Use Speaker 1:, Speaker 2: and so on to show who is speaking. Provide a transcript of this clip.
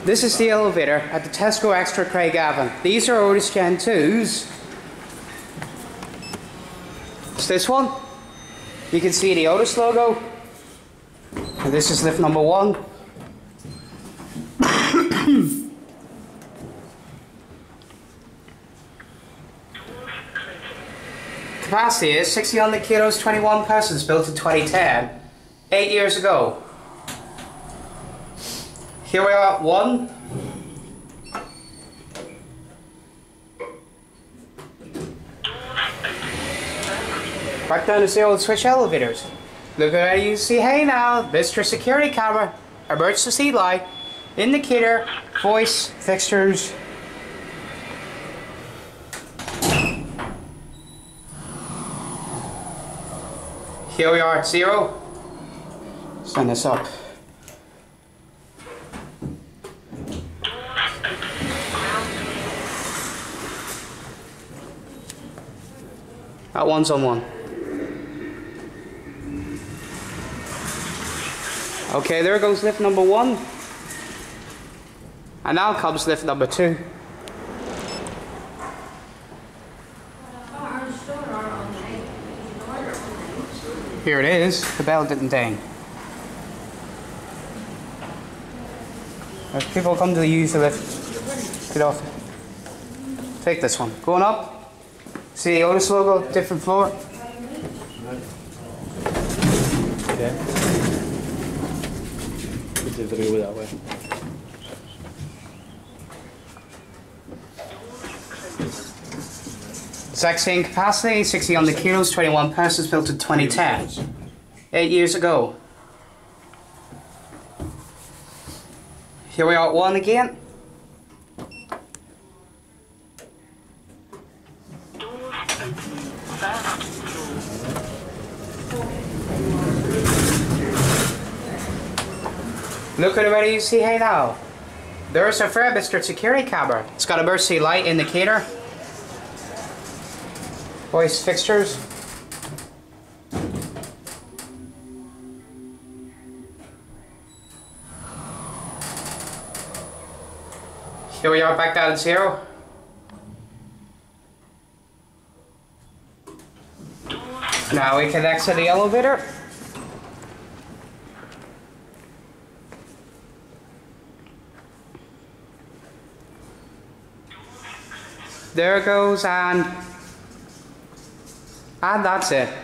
Speaker 1: This is the elevator at the Tesco Extra Craigavon. These are Otis Gen 2s. It's this one. You can see the Otis logo. And this is lift number 1. Capacity is 600 kilos, 21 persons, built in 2010, 8 years ago. Here we are at 1. Back down to the old switch elevators. Look at how you see, hey now, Mr. Security Camera, emergency light, indicator, voice, fixtures. Here we are at 0. Stand this up. That one's on 1. Okay, there goes lift number 1. And now comes lift number 2. Here it is. The bell didn't ding. If people come to use the lift, get off. Take this one. Going up. See the Otis logo, different floor.
Speaker 2: Okay. Put the video that way.
Speaker 1: Exact same capacity, 600 kilos, 21 persons, built in 2010. 8 years ago. Here we are at 1 again. Look at it, ready you see, hey now. There's a Mr. Security Camera. It's got a emergency light indicator. Voice fixtures. Here we are back down at 0. Now we can exit the elevator. There it goes, and that's it.